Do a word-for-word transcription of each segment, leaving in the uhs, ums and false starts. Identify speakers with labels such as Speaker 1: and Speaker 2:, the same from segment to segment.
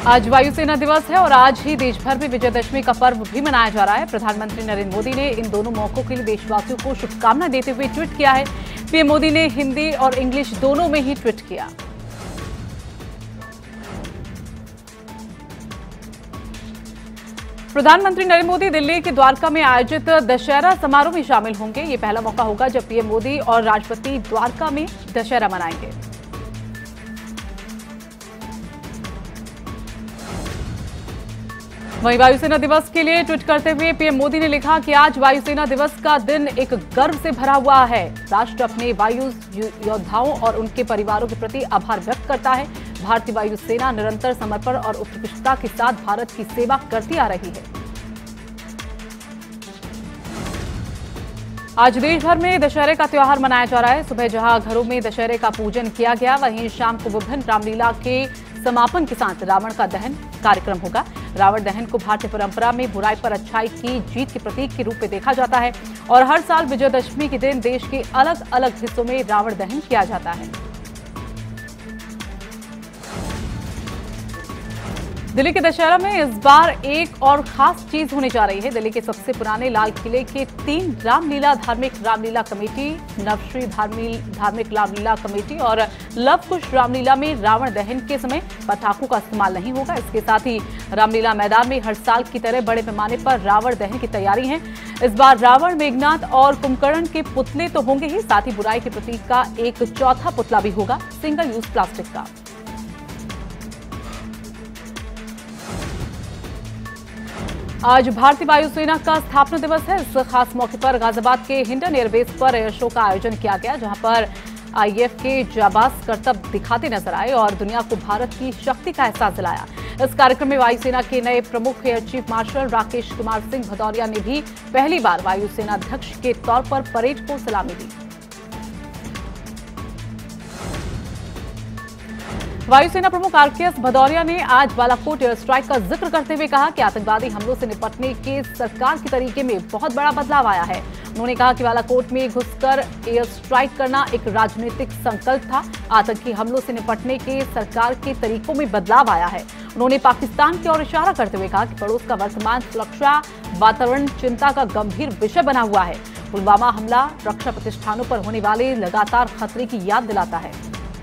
Speaker 1: आज वायुसेना दिवस है और आज ही देश भर में विजयदशमी का पर्व भी मनाया जा रहा है। प्रधानमंत्री नरेंद्र मोदी ने इन दोनों मौकों के लिए देशवासियों को शुभकामनाएं देते हुए ट्वीट किया है। पीएम मोदी ने हिंदी और इंग्लिश दोनों में ही ट्वीट किया। प्रधानमंत्री नरेंद्र मोदी दिल्ली के द्वारका में आयोजित दशहरा समारोह में शामिल होंगे। ये पहला मौका होगा जब पीएम मोदी और राष्ट्रपति द्वारका में दशहरा मनाएंगे। वहीं वायुसेना दिवस के लिए ट्वीट करते हुए पीएम मोदी ने लिखा कि आज वायुसेना दिवस का दिन एक गर्व से भरा हुआ है। राष्ट्र अपने वायु योद्धाओं और उनके परिवारों के प्रति आभार व्यक्त करता है। भारतीय वायुसेना निरंतर समर्पण और उत्कृष्टता के साथ भारत की सेवा करती आ रही है। आज देश भर में दशहरे का त्योहार मनाया जा रहा है। सुबह जहां घरों में दशहरे का पूजन किया गया, वहीं शाम को विभिन्न रामलीला के समापन के साथ रावण का दहन कार्यक्रम होगा। रावण दहन को भारतीय परंपरा में बुराई पर अच्छाई की जीत के प्रतीक के रूप में देखा जाता है और हर साल विजयदशमी के दिन देश के अलग अलग हिस्सों में रावण दहन किया जाता है। दिल्ली के दशहरा में इस बार एक और खास चीज होने जा रही है। दिल्ली के सबसे पुराने लाल किले के तीन रामलीला धार्मिक रामलीला कमेटी, नवश्री धार्मिक रामलीला कमेटी और लव कुश रामलीला में रावण दहन के समय पटाखों का इस्तेमाल नहीं होगा। इसके साथ ही रामलीला मैदान में हर साल की तरह बड़े पैमाने पर रावण दहन की तैयारी है। इस बार रावण, मेघनाथ और कुंभकर्ण के पुतले तो होंगे ही, साथ ही बुराई के प्रतीक का एक चौथा पुतला भी होगा, सिंगल यूज प्लास्टिक का। आज भारतीय वायुसेना का स्थापना दिवस है। इस खास मौके पर गाजियाबाद के हिंडन एयरबेस पर एयर शो का आयोजन किया गया, जहां पर आईएएफ के जाबाज करतब दिखाते नजर आए और दुनिया को भारत की शक्ति का एहसास दिलाया। इस कार्यक्रम में वायुसेना के नए प्रमुख air chief marshal Rakesh Kumar Singh Bhadauria ने भी पहली बार वायुसेना अध्यक्ष के तौर पर परेड को सलामी दी। वायुसेना प्रमुख आरकेएस भदौरिया ने आज बालाकोट एयर स्ट्राइक का जिक्र करते हुए कहा कि आतंकवादी हमलों से निपटने के सरकार के तरीके में बहुत बड़ा बदलाव आया है। उन्होंने कहा कि बालाकोट में घुसकर एयर स्ट्राइक करना एक राजनीतिक संकल्प था। आतंकी हमलों से निपटने के सरकार के तरीकों में बदलाव आया है। उन्होंने पाकिस्तान की ओर इशारा करते हुए कहा कि पड़ोस का वर्तमान सुरक्षा वातावरण चिंता का गंभीर विषय बना हुआ है। पुलवामा हमला रक्षा प्रतिष्ठानों पर होने वाले लगातार खतरे की याद दिलाता है।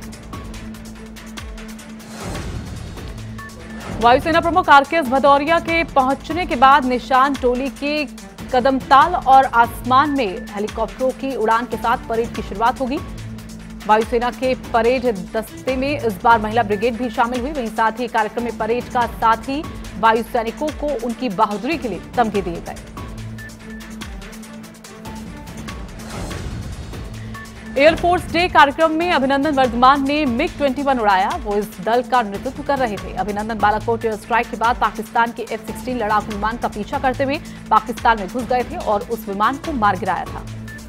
Speaker 1: वायुसेना प्रमुख आरकेएस भदौरिया के पहुंचने के बाद निशान टोली के कदमताल और आसमान में हेलीकॉप्टरों की उड़ान के साथ परेड की शुरुआत होगी। वायुसेना के परेड दस्ते में इस बार महिला ब्रिगेड भी शामिल हुई। वहीं साथ ही कार्यक्रम में परेड का साथ ही वायु सैनिकों को उनकी बहादुरी के लिए तमगे दिए गए। एयरफोर्स डे कार्यक्रम में अभिनंदन वर्धमान ने मिग इक्कीस उड़ाया। वो इस दल का नेतृत्व कर रहे थे। अभिनंदन बालाकोट एयर स्ट्राइक के बाद पाकिस्तान के एफ सोलह लड़ाकू विमान का पीछा करते हुए पाकिस्तान में घुस गए थे और उस विमान को मार गिराया था।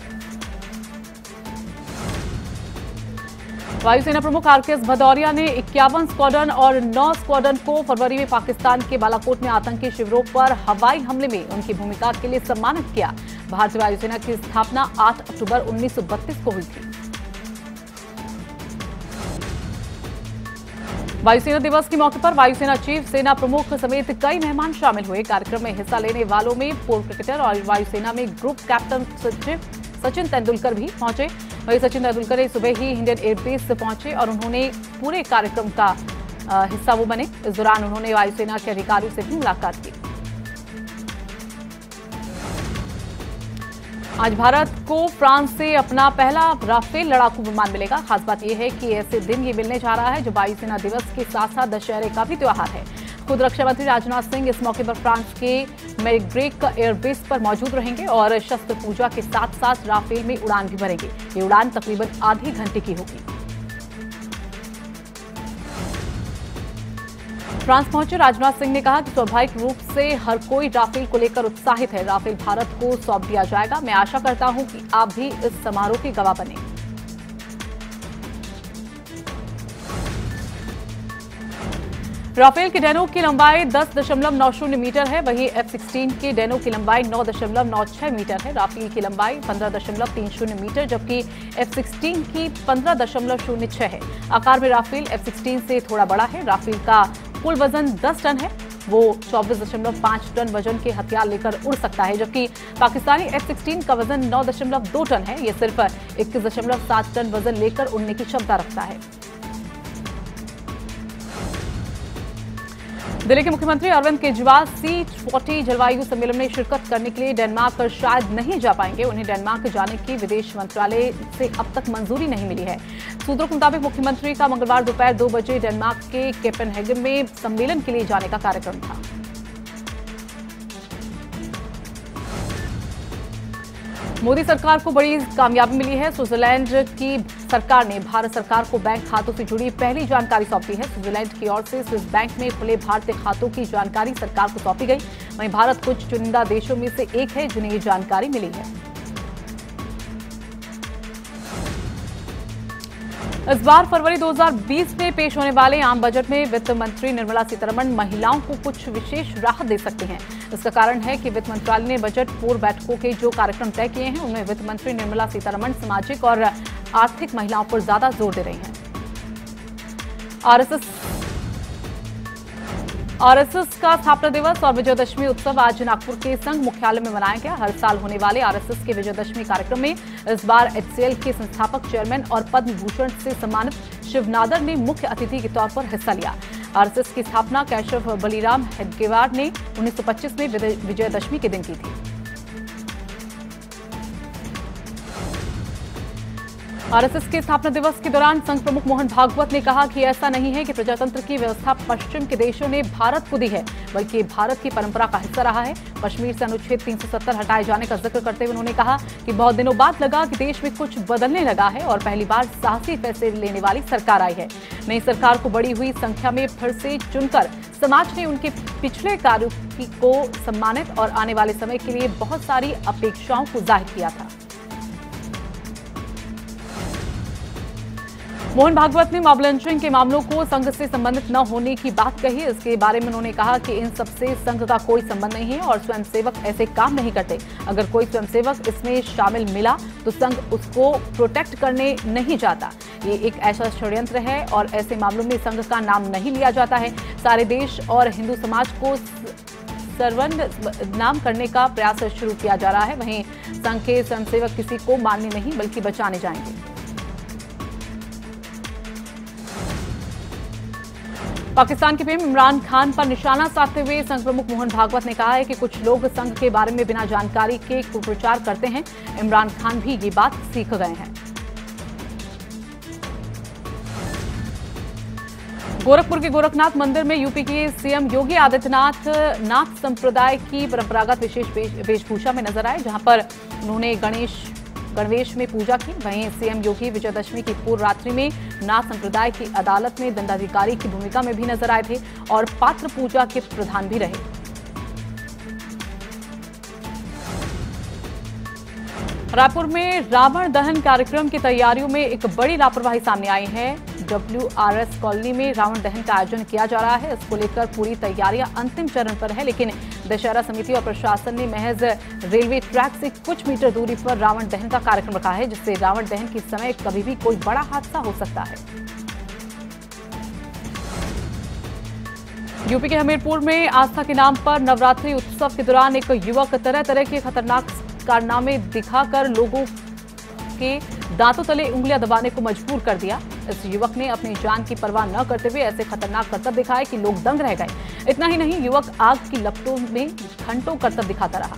Speaker 1: वायुसेना प्रमुख आरकेएस भदौरिया ने इक्यावन स्क्वाड्रन और नौ स्क्वाड्रन को फरवरी में पाकिस्तान के बालाकोट में आतंकी शिविरों पर हवाई हमले में उनकी भूमिका के लिए सम्मानित किया। भारतीय वायुसेना की स्थापना आठ अक्टूबर उन्नीस सौ बत्तीस को हुई थी। वायुसेना दिवस के मौके पर वायुसेना चीफ, सेना प्रमुख समेत कई मेहमान शामिल हुए। कार्यक्रम में हिस्सा लेने वालों में पूर्व क्रिकेटर और वायुसेना में ग्रुप कैप्टन सचिव सचिन तेंदुलकर भी पहुंचे। वहीं सचिन तेंदुलकर सुबह ही इंडियन एयरबेस से पहुंचे और उन्होंने पूरे कार्यक्रम का हिस्सा वो बने। इस दौरान उन्होंने वायुसेना के अधिकारियों से भी मुलाकात की। आज भारत को फ्रांस से अपना पहला राफेल लड़ाकू विमान मिलेगा। खास बात यह है कि ऐसे दिन ये मिलने जा रहा है जो वायुसेना दिवस के साथ साथ दशहरे का भी त्योहार है। खुद रक्षा मंत्री राजनाथ सिंह इस मौके पर फ्रांस के मेरिग्रेक एयरबेस पर मौजूद रहेंगे और शस्त्र पूजा के साथ साथ राफेल में उड़ान भी भरेंगे। ये उड़ान तकरीबन आधे घंटे की होगी। फ्रांस पहुंचे राजनाथ सिंह ने कहा कि स्वाभाविक रूप से हर कोई राफेल को लेकर उत्साहित है। राफेल भारत को सौंप दिया जाएगा। मैं आशा करता हूं कि आप भी इस समारोह के गवाह बने। राफेल के डेनो की लंबाई दस दशमलव नौ शून्य मीटर है, वहीं एफ सोलह के डेनो की लंबाई नौ दशमलव नौ छह मीटर है। राफेल की लंबाई पंद्रह दशमलव तीन शून्य मीटर जबकि एफ सोलह की पंद्रह दशमलव शून्य छह है। आकार में राफेल एफ सोलह से थोड़ा बड़ा है। राफेल का कुल वजन दस टन है वो चौबीस दशमलव पाँच टन वजन के हथियार लेकर उड़ सकता है, जबकि पाकिस्तानी एफ सोलह का वजन नौ दशमलव दो टन है। ये सिर्फ इक्कीस दशमलव सात टन वजन लेकर उड़ने की क्षमता रखता है। दिल्ली के मुख्यमंत्री अरविंद केजरीवाल सी चालीस जलवायु सम्मेलन में शिरकत करने के लिए डेनमार्क शायद नहीं जा पाएंगे। उन्हें डेनमार्क जाने की विदेश मंत्रालय से अब तक मंजूरी नहीं मिली है। सूत्रों के मुताबिक मुख्यमंत्री का मंगलवार दोपहर दो बजे डेनमार्क के कोपेनहेगन में सम्मेलन के लिए जाने का कार्यक्रम था। मोदी सरकार को बड़ी कामयाबी मिली है। स्विट्जरलैंड की सरकार ने भारत सरकार को बैंक खातों से जुड़ी पहली जानकारी सौंपी है। स्विट्जरलैंड की ओर से स्विस बैंक में खुले भारतीय खातों की जानकारी सरकार को सौंपी गई। वहीं भारत कुछ चुनिंदा देशों में से एक है जिन्हें ये जानकारी मिली है। इस बार फरवरी दो हज़ार बीस में पेश होने वाले आम बजट में वित्त मंत्री निर्मला सीतारमण महिलाओं को कुछ विशेष राहत दे सकती हैं। इसका कारण है कि वित्त मंत्रालय ने बजट पूर्व बैठकों के जो कार्यक्रम तय किए हैं उनमें वित्त मंत्री निर्मला सीतारमण सामाजिक और आर्थिक महिलाओं पर ज्यादा जोर दे रही हैं। आरएसएस आरएसएस का स्थापना दिवस और विजयदशमी उत्सव आज नागपुर के संघ मुख्यालय में मनाया गया। हर साल होने वाले आरएसएस के विजयदशमी कार्यक्रम में इस बार एचसीएल के संस्थापक चेयरमैन और पद्म भूषण से सम्मानित शिवनादर ने मुख्य अतिथि के तौर पर हिस्सा लिया। आरएसएस की स्थापना केशव बलीराम हेडगेवार ने उन्नीस सौ पच्चीस में विजयदशमी के दिन की थी। आरएसएस के स्थापना दिवस के दौरान संघ प्रमुख मोहन भागवत ने कहा कि ऐसा नहीं है कि प्रजातंत्र की व्यवस्था पश्चिम के देशों ने भारत को दी है, बल्कि भारत की परंपरा का हिस्सा रहा है। कश्मीर से अनुच्छेद तीन सौ सत्तर हटाए जाने का जिक्र करते हुए उन्होंने कहा कि बहुत दिनों बाद लगा कि देश में कुछ बदलने लगा है और पहली बार साहसी फैसले लेने वाली सरकार आई है। नई सरकार को बढ़ी हुई संख्या में फिर से चुनकर समाज ने उनके पिछले कार्यों को सम्मानित और आने वाले समय के लिए बहुत सारी अपेक्षाओं को जाहिर किया था। मोहन भागवत ने मॉब लिंचिंग के मामलों को संघ से संबंधित न होने की बात कही। इसके बारे में उन्होंने कहा कि इन सबसे संघ का कोई संबंध नहीं है और स्वयंसेवक ऐसे काम नहीं करते। अगर कोई स्वयंसेवक इसमें शामिल मिला तो संघ उसको प्रोटेक्ट करने नहीं जाता। ये एक ऐसा षड्यंत्र है और ऐसे मामलों में संघ का नाम नहीं लिया जाता है। सारे देश और हिंदू समाज को सर्वनाम करने का प्रयास शुरू किया जा रहा है। वहीं संघ के स्वयंसेवक किसी को मारने नहीं बल्कि बचाने जाएंगे। पाकिस्तान के पीएम इमरान खान पर निशाना साधते हुए संघ प्रमुख मोहन भागवत ने कहा है कि कुछ लोग संघ के बारे में बिना जानकारी के कुप्रचार करते हैं। इमरान खान भी ये बात सीख गए हैं। गोरखपुर के गोरखनाथ मंदिर में यूपी के सीएम योगी आदित्यनाथ नाथ संप्रदाय की परंपरागत विशेष वेशभूषा में नजर आए, जहां पर उन्होंने गणेश गणवेश में पूजा की। वहीं सीएम योगी विजयदशमी की पूर्व रात्रि में नाथ संप्रदाय की अदालत में दंडाधिकारी की भूमिका में भी नजर आए थे और पात्र पूजा के प्रधान भी रहे। रायपुर में रावण दहन कार्यक्रम की तैयारियों में एक बड़ी लापरवाही सामने आई है। डब्ल्यूआरएस कॉलोनी में रावण दहन का आयोजन किया जा रहा है। इसको लेकर पूरी तैयारियां अंतिम चरण पर है, लेकिन दशहरा समिति और प्रशासन ने महज रेलवे ट्रैक से कुछ मीटर दूरी पर रावण दहन का कार्यक्रम रखा है, जिससे रावण दहन के समय कभी भी कोई बड़ा हादसा हो सकता है। यूपी के हमीरपुर में आस्था के नाम पर नवरात्रि उत्सव के दौरान एक युवक तरह तरह के खतरनाक कारनामे दिखाकर लोगों के दांतों तले उंगलियां दबाने को मजबूर कर दिया। इस युवक ने अपनी जान की परवाह न करते हुए ऐसे खतरनाक करतब दिखाए कि लोग दंग रह गए। इतना ही नहीं, युवक आग की लपटों में घंटों करतब दिखाता रहा।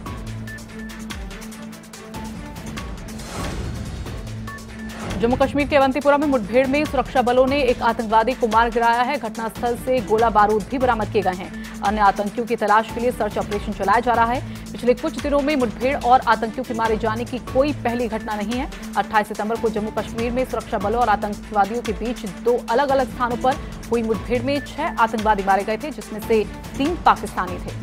Speaker 1: जम्मू कश्मीर के अवंतीपुरा में मुठभेड़ में सुरक्षा बलों ने एक आतंकवादी को मार गिराया है। घटनास्थल से गोला बारूद भी बरामद किए गए हैं। अन्य आतंकियों की तलाश के लिए सर्च ऑपरेशन चलाया जा रहा है। पिछले कुछ दिनों में मुठभेड़ और आतंकियों के मारे जाने की कोई पहली घटना नहीं है। अट्ठाईस सितंबर को जम्मू कश्मीर में सुरक्षा बलों और आतंकवादियों के बीच दो अलग अलग स्थानों पर हुई मुठभेड़ में छह आतंकवादी मारे गए थे, जिसमें से तीन पाकिस्तानी थे।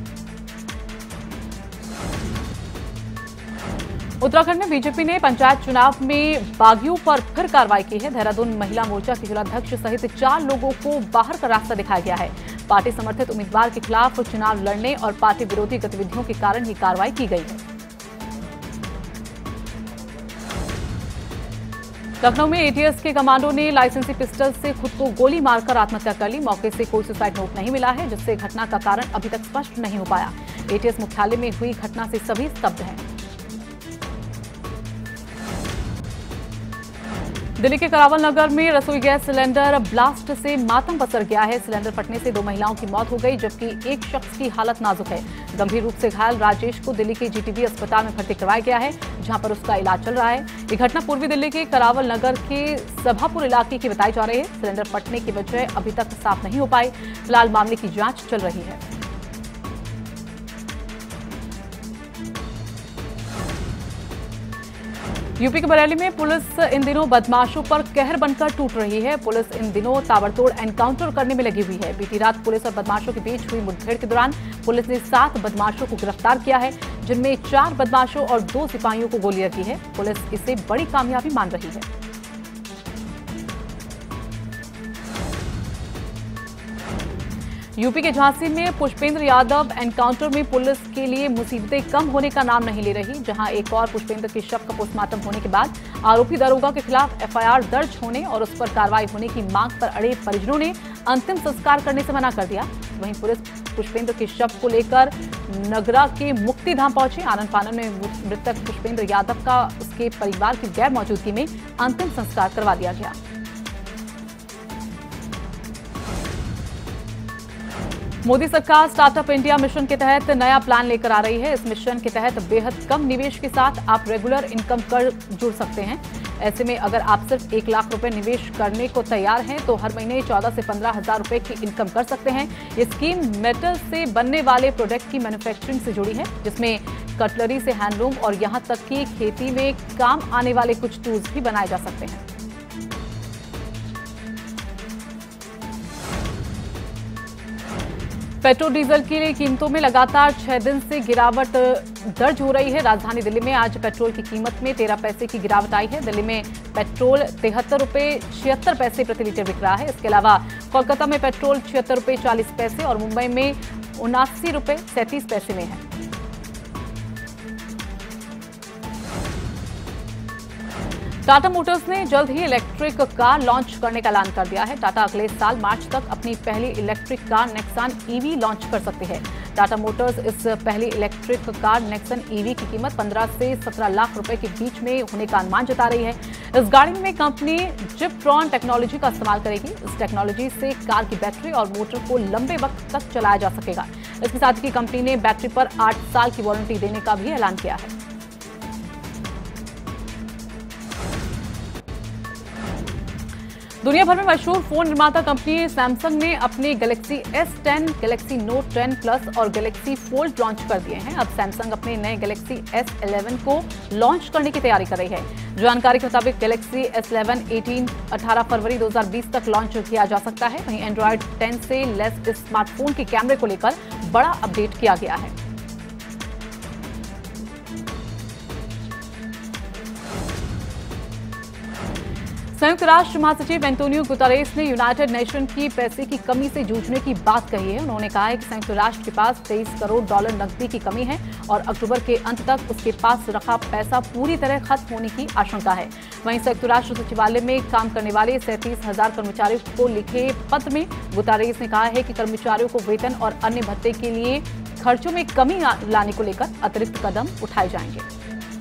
Speaker 1: उत्तराखंड में बीजेपी ने पंचायत चुनाव में बागियों पर फिर कार्रवाई की है। देहरादून महिला मोर्चा के जिलाध्यक्ष सहित चार लोगों को बाहर का रास्ता दिखाया गया है। पार्टी समर्थित उम्मीदवार के खिलाफ चुनाव लड़ने और पार्टी विरोधी गतिविधियों के कारण ही कार्रवाई की गई है। लखनऊ में एटीएस के कमांडो ने लाइसेंसी पिस्टल से खुद को गोली मारकर आत्महत्या कर ली। मौके से कोई सुसाइड नोट नहीं मिला है, जिससे घटना का कारण अभी तक स्पष्ट नहीं हो पाया। एटीएस मुख्यालय में हुई घटना से सभी स्तब्ध हैं। दिल्ली के करावल नगर में रसोई गैस सिलेंडर ब्लास्ट से मातम पसर गया है। सिलेंडर फटने से दो महिलाओं की मौत हो गई, जबकि एक शख्स की हालत नाजुक है। गंभीर रूप से घायल राजेश को दिल्ली के जीटीबी अस्पताल में भर्ती करवाया गया है, जहां पर उसका इलाज चल रहा है। ये घटना पूर्वी दिल्ली के करावल नगर के सभापुर इलाके की बताई जा रही है। सिलेंडर फटने की वजह अभी तक साफ नहीं हो पाई। फिलहाल मामले की जांच चल रही है। यूपी के बरेली में पुलिस इन दिनों बदमाशों पर कहर बनकर टूट रही है। पुलिस इन दिनों ताबड़तोड़ एनकाउंटर करने में लगी हुई है। बीती रात पुलिस और बदमाशों के बीच हुई मुठभेड़ के दौरान पुलिस ने सात बदमाशों को गिरफ्तार किया है, जिनमें चार बदमाशों और दो सिपाहियों को गोली लगी है। पुलिस इसे बड़ी कामयाबी मान रही है। यूपी के झांसी में पुष्पेंद्र यादव एनकाउंटर में पुलिस के लिए मुसीबतें कम होने का नाम नहीं ले रही। जहां एक और पुष्पेंद्र के शव का पोस्टमार्टम होने के बाद आरोपी दरोगा के खिलाफ एफआईआर दर्ज होने और उस पर कार्रवाई होने की मांग पर अड़े परिजनों ने अंतिम संस्कार करने से मना कर दिया। वहीं पुलिस पुष्पेंद्र के शव को लेकर नगरा के मुक्तिधाम पहुंची। आनन फानन में मृतक पुष्पेंद्र यादव का उसके परिवार की गैर मौजूदगी में अंतिम संस्कार करवा दिया गया। मोदी सरकार स्टार्टअप इंडिया मिशन के तहत नया प्लान लेकर आ रही है। इस मिशन के तहत बेहद कम निवेश के साथ आप रेगुलर इनकम कर जुड़ सकते हैं। ऐसे में अगर आप सिर्फ एक लाख रुपए निवेश करने को तैयार हैं तो हर महीने चौदह से पंद्रह हजार रुपए की इनकम कर सकते हैं। ये स्कीम मेटल से बनने वाले प्रोडक्ट की मैन्युफैक्चरिंग से जुड़ी है, जिसमें कटलरी से हैंडलूम और यहां तक कि खेती में काम आने वाले कुछ टूल्स भी बनाए जा सकते हैं। पेट्रोल डीजल की कीमतों में लगातार छह दिन से गिरावट दर्ज हो रही है। राजधानी दिल्ली में आज पेट्रोल की कीमत में तेरह पैसे की गिरावट आई है। दिल्ली में पेट्रोल तिहत्तर रुपए छिहत्तर पैसे प्रति लीटर बिक रहा है। इसके अलावा कोलकाता में पेट्रोल छिहत्तर रुपए चालीस पैसे और मुंबई में उनासी रुपए सैंतीस पैसे में है। टाटा मोटर्स ने जल्द ही इलेक्ट्रिक कार लॉन्च करने का ऐलान कर दिया है। टाटा अगले साल मार्च तक अपनी पहली electric car Nexon EV launch कर सकती है। टाटा मोटर्स इस पहली इलेक्ट्रिक कार नेक्सन ईवी की कीमत पंद्रह से सत्रह लाख रुपए के बीच में होने का अनुमान जता रही है। इस गाड़ी में कंपनी जिपट्रॉन टेक्नोलॉजी का इस्तेमाल करेगी। इस टेक्नोलॉजी से कार की बैटरी और मोटर को लंबे वक्त तक चलाया जा सकेगा। इसके साथ ही कंपनी ने बैटरी पर आठ साल की वारंटी देने का भी ऐलान किया है। दुनिया भर में मशहूर फोन निर्माता कंपनी सैमसंग ने अपने Galaxy S ten, Galaxy Note ten plus और गैलेक्सी फोल्ड लॉन्च कर दिए हैं। अब सैमसंग अपने नए गैलेक्सी एस इलेवन को लॉन्च करने की तैयारी कर रही है। जानकारी के मुताबिक गैलेक्सी एस इलेवन अठारह अठारह फरवरी दो हज़ार बीस तक लॉन्च किया जा सकता है। वहीं एंड्रॉयड टेन से लेस इस स्मार्टफोन के कैमरे को लेकर बड़ा अपडेट किया गया है। संयुक्त राष्ट्र महासचिव एंटोनियो गुतेरेस ने यूनाइटेड नेशन की पैसे की कमी से जूझने की बात कही है। उन्होंने कहा है कि संयुक्त राष्ट्र के पास तेईस करोड़ डॉलर नकदी की कमी है और अक्टूबर के अंत तक उसके पास रखा पैसा पूरी तरह खत्म होने की आशंका है। वहीं संयुक्त राष्ट्र सचिवालय में काम करने वाले सैंतीस हजार कर्मचारियों को लिखे पत्र में गुतेरेस ने कहा है कि कर्मचारियों को वेतन और अन्य भत्ते के लिए खर्चों में कमी लाने को लेकर अतिरिक्त कदम उठाए जाएंगे।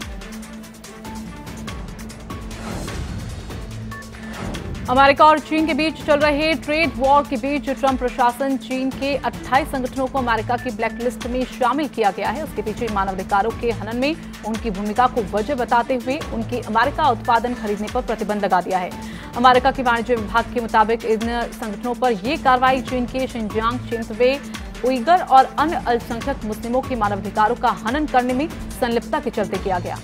Speaker 1: अमेरिका और चीन के बीच चल रहे ट्रेड वॉर के बीच ट्रंप प्रशासन चीन के अट्ठाईस संगठनों को अमेरिका की ब्लैकलिस्ट में शामिल किया गया है। उसके पीछे मानवाधिकारों के हनन में उनकी भूमिका को वजह बताते हुए उनके अमेरिका उत्पादन खरीदने पर प्रतिबंध लगा दिया है। अमेरिका के वाणिज्य विभाग के मुताबिक इन संगठनों पर यह कार्रवाई चीन के शिनजियांग क्षेत्र में उइगर और अन्य अल्पसंख्यक मुस्लिमों के मानवाधिकारों का हनन करने में संलिप्तता के चलते किया गया।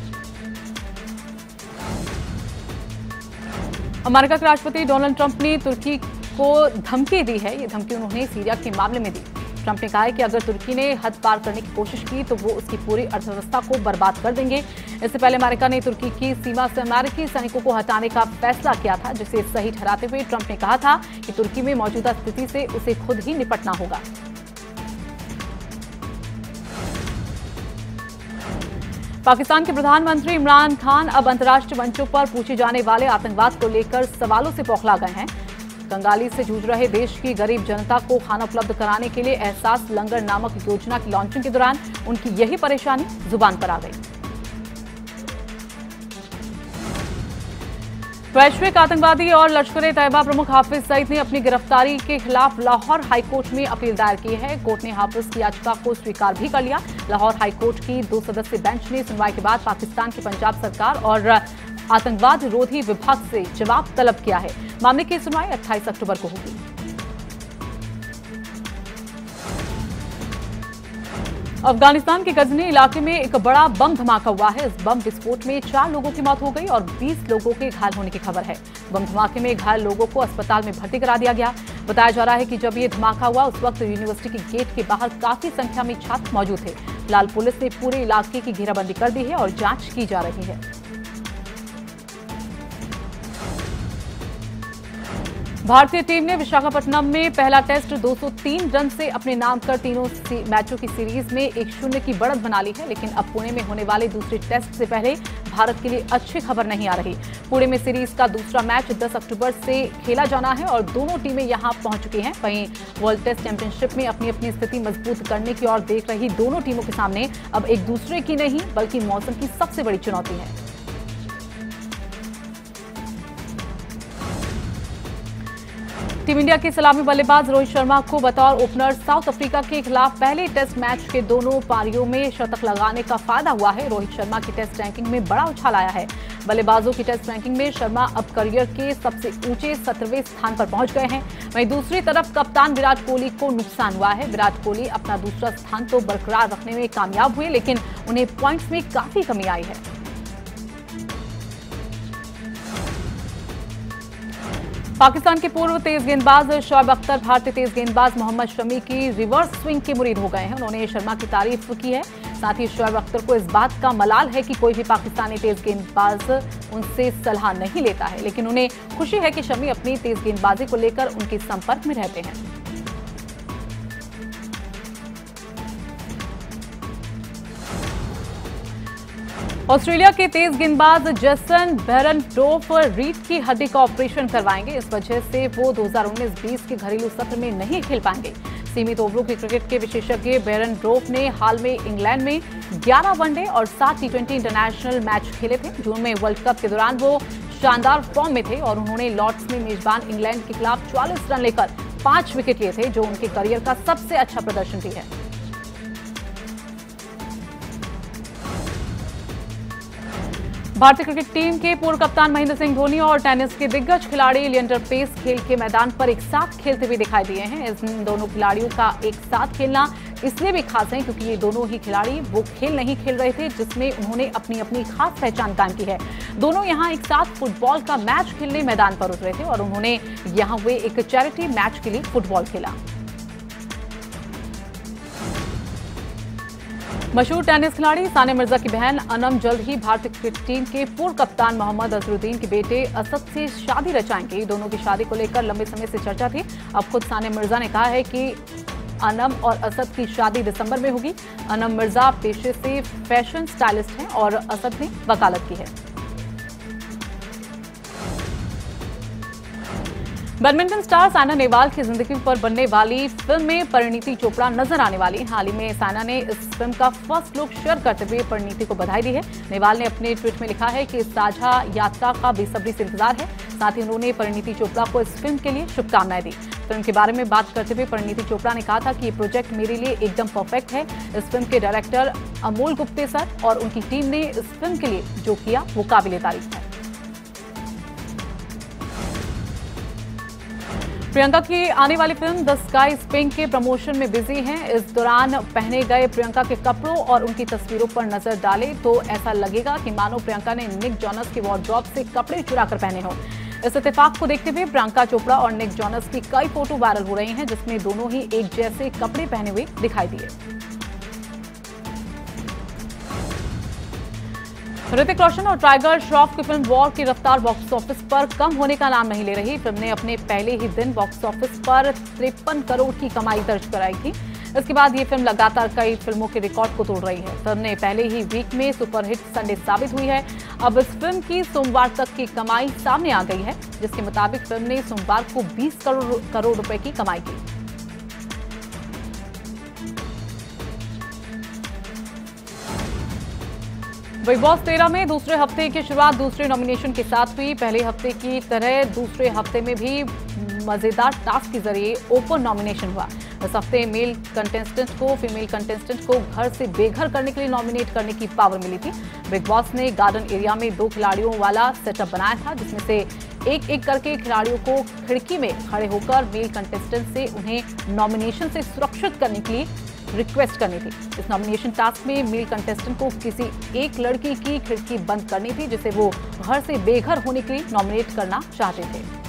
Speaker 1: अमेरिका के राष्ट्रपति डोनाल्ड ट्रंप ने तुर्की को धमकी दी है। ये धमकी उन्होंने सीरिया के मामले में दी। ट्रंप ने कहा है कि अगर तुर्की ने हद पार करने की कोशिश की तो वो उसकी पूरी अर्थव्यवस्था को बर्बाद कर देंगे। इससे पहले अमेरिका ने तुर्की की सीमा से अमेरिकी सैनिकों को हटाने का फैसला किया था, जिसे सही ठहराते हुए ट्रंप ने कहा था कि तुर्की में मौजूदा स्थिति से उसे खुद ही निपटना होगा। पाकिस्तान के प्रधानमंत्री इमरान खान अब अंतर्राष्ट्रीय मंचों पर पूछे जाने वाले आतंकवाद को लेकर सवालों से बौखला गए हैं। कंगाली से जूझ रहे देश की गरीब जनता को खाना उपलब्ध कराने के लिए एहसास लंगर नामक योजना की लॉन्चिंग के दौरान उनकी यही परेशानी जुबान पर आ गई। वैश्विक आतंकवादी और लश्कर-ए-तैयबा प्रमुख हाफिज सईद ने अपनी गिरफ्तारी के खिलाफ लाहौर हाईकोर्ट में अपील दायर की है। कोर्ट ने हाफिज की याचिका को स्वीकार भी कर लिया। लाहौर हाईकोर्ट की दो सदस्यीय बेंच ने सुनवाई के बाद पाकिस्तान की पंजाब सरकार और आतंकवाद विरोधी विभाग से जवाब तलब किया है। मामले की सुनवाई अट्ठाईस अक्टूबर को होगी। अफगानिस्तान के गजनी इलाके में एक बड़ा बम धमाका हुआ है। इस बम विस्फोट में चार लोगों की मौत हो गई और बीस लोगों के घायल होने की खबर है। बम धमाके में घायल लोगों को अस्पताल में भर्ती करा दिया गया। बताया जा रहा है कि जब ये धमाका हुआ उस वक्त यूनिवर्सिटी के गेट के बाहर काफी संख्या में छात्र मौजूद थे। फिलहाल पुलिस ने पूरे इलाके की घेराबंदी कर दी है और जांच की जा रही है। भारतीय टीम ने विशाखापट्टनम में पहला टेस्ट दो सौ तीन रन से अपने नाम कर तीनों मैचों की सीरीज में एक शून्य की बढ़त बना ली है। लेकिन अब पुणे में होने वाले दूसरे टेस्ट से पहले भारत के लिए अच्छी खबर नहीं आ रही। पुणे में सीरीज का दूसरा मैच दस अक्टूबर से खेला जाना है और दोनों टीमें यहां पहुंच चुकी हैं। वहीं वर्ल्ड टेस्ट चैंपियनशिप में अपनी अपनी स्थिति मजबूत करने की ओर देख रही दोनों टीमों के सामने अब एक दूसरे की नहीं बल्कि मौसम की सबसे बड़ी चुनौती है। टीम इंडिया के सलामी बल्लेबाज रोहित शर्मा को बतौर ओपनर साउथ अफ्रीका के खिलाफ पहले टेस्ट मैच के दोनों पारियों में शतक लगाने का फायदा हुआ है। रोहित शर्मा की टेस्ट रैंकिंग में बड़ा उछाल आया है। बल्लेबाजों की टेस्ट रैंकिंग में शर्मा अब करियर के सबसे ऊंचे सत्रहवें स्थान पर पहुंच गए हैं। वहीं दूसरी तरफ कप्तान विराट कोहली को नुकसान हुआ है। विराट कोहली अपना दूसरा स्थान तो बरकरार रखने में कामयाब हुए, लेकिन उन्हें पॉइंट्स में काफी कमी आई है। पाकिस्तान के पूर्व तेज गेंदबाज शोएब अख्तर भारतीय तेज गेंदबाज मोहम्मद शमी की रिवर्स स्विंग के मुरीद हो गए हैं। उन्होंने शर्मा की तारीफ की है। साथ ही शोएब अख्तर को इस बात का मलाल है कि कोई भी पाकिस्तानी तेज गेंदबाज उनसे सलाह नहीं लेता है, लेकिन उन्हें खुशी है कि शमी अपनी तेज गेंदबाजी को लेकर उनके संपर्क में रहते हैं। ऑस्ट्रेलिया के तेज गेंदबाज जेसन बेरेनडोर्फ रीढ़ की हड्डी का ऑपरेशन करवाएंगे। इस वजह से वो दो हज़ार उन्नीस बीस के घरेलू सत्र में नहीं खेल पाएंगे। सीमित ओवरों के क्रिकेट के विशेषज्ञ बेरेनडोर्फ ने हाल में इंग्लैंड में ग्यारह वनडे और सात टी ट्वेंटी इंटरनेशनल मैच खेले थे। जून में वर्ल्ड कप के दौरान वो शानदार फॉर्म में थे और उन्होंने लॉर्ड्स में मेजबान इंग्लैंड के खिलाफ चौवालीस रन लेकर पांच विकेट लिए थे, जो उनके करियर का सबसे अच्छा प्रदर्शन भी है। भारतीय क्रिकेट टीम के पूर्व कप्तान महेंद्र सिंह धोनी और टेनिस के दिग्गज खिलाड़ी लिएंडर पेस खेल के मैदान पर एक साथ खेलते हुए दिखाई दिए हैं। इन दोनों खिलाड़ियों का एक साथ खेलना इसलिए भी खास है क्योंकि ये दोनों ही खिलाड़ी वो खेल नहीं खेल रहे थे जिसमें उन्होंने अपनी अपनी खास पहचान कायम की है। दोनों यहां एक साथ फुटबॉल का मैच खेलने मैदान पर उतरे थे और उन्होंने यहां हुए एक चैरिटी मैच के लिए फुटबॉल खेला। मशहूर टेनिस खिलाड़ी सानिया मिर्जा की बहन अनम जल्द ही भारतीय क्रिकेट टीम के पूर्व कप्तान मोहम्मद अजहरुद्दीन के बेटे असद से शादी रचाएंगे। दोनों की शादी को लेकर लंबे समय से चर्चा थी। अब खुद सानिया मिर्जा ने कहा है कि अनम और असद की शादी दिसंबर में होगी। अनम मिर्जा पेशे से फैशन स्टाइलिस्ट हैं और असद ने वकालत की है। बैडमिंटन स्टार साइना नेहवाल की जिंदगी पर बनने वाली फिल्म में परिणीति चोपड़ा नजर आने वाली। हाल ही में साइना ने इस फिल्म का फर्स्ट लुक शेयर करते हुए परिणीति को बधाई दी है। नेहवाल ने अपने ट्वीट में लिखा है कि इस साझा यात्रा का बेसब्री से इंतजार है। साथ ही उन्होंने परिणीति चोपड़ा को इस फिल्म के लिए शुभकामनाएं दी। फिल्म के बारे में बात करते हुए परिणीति चोपड़ा ने कहा था कि ये प्रोजेक्ट मेरे लिए एकदम परफेक्ट है। इस फिल्म के डायरेक्टर अमोल गुप्ते सर और उनकी टीम ने इस फिल्म के लिए जो किया वो काबिले तारीफ है। प्रियंका की आने वाली film the sky is pink के प्रमोशन में बिजी हैं। इस दौरान पहने गए प्रियंका के कपड़ों और उनकी तस्वीरों पर नजर डालें तो ऐसा लगेगा कि मानो प्रियंका ने निक जॉनस के वार्डरोब से कपड़े चुरा कर पहने हों। इस इत्तेफाक को देखते हुए प्रियंका चोपड़ा और निक जॉनस की कई फोटो वायरल हो रही हैं, जिसमें दोनों ही एक जैसे कपड़े पहने हुए दिखाई दिए। ऋतिक रोशन और टाइगर श्रॉफ की फिल्म वॉर की रफ्तार बॉक्स ऑफिस पर कम होने का नाम नहीं ले रही। फिल्म ने अपने पहले ही दिन बॉक्स ऑफिस पर तिरपन करोड़ की कमाई दर्ज कराई थी। इसके बाद ये फिल्म लगातार कई फिल्मों के रिकॉर्ड को तोड़ रही है। फिल्म ने पहले ही वीक में सुपरहिट संडे साबित हुई है। अब इस फिल्म की सोमवार तक की कमाई सामने आ गई है, जिसके मुताबिक फिल्म ने सोमवार को बीस करोड़ करोड़ रुपए की कमाई की। बिग बॉस तेरह में दूसरे हफ्ते की शुरुआत दूसरे नॉमिनेशन के साथ हुई। पहले हफ्ते की तरह दूसरे हफ्ते में भी मजेदार टास्क के जरिए ओपन नॉमिनेशन हुआ। इस हफ्ते मेल कंटेस्टेंट को फीमेल कंटेस्टेंट को घर से बेघर करने के लिए नॉमिनेट करने की पावर मिली थी। बिग बॉस ने गार्डन एरिया में दो खिलाड़ियों वाला सेटअप बनाया था, जिसमें से एक एक करके खिलाड़ियों को खिड़की में खड़े होकर मेल कंटेस्टेंट से उन्हें नॉमिनेशन से सुरक्षित करने के लिए रिक्वेस्ट करनी थी। इस नॉमिनेशन टास्क में मेल कंटेस्टेंट को किसी एक लड़की की खिड़की बंद करनी थी, जिसे वो घर से बेघर होने के लिए नॉमिनेट करना चाहते थे।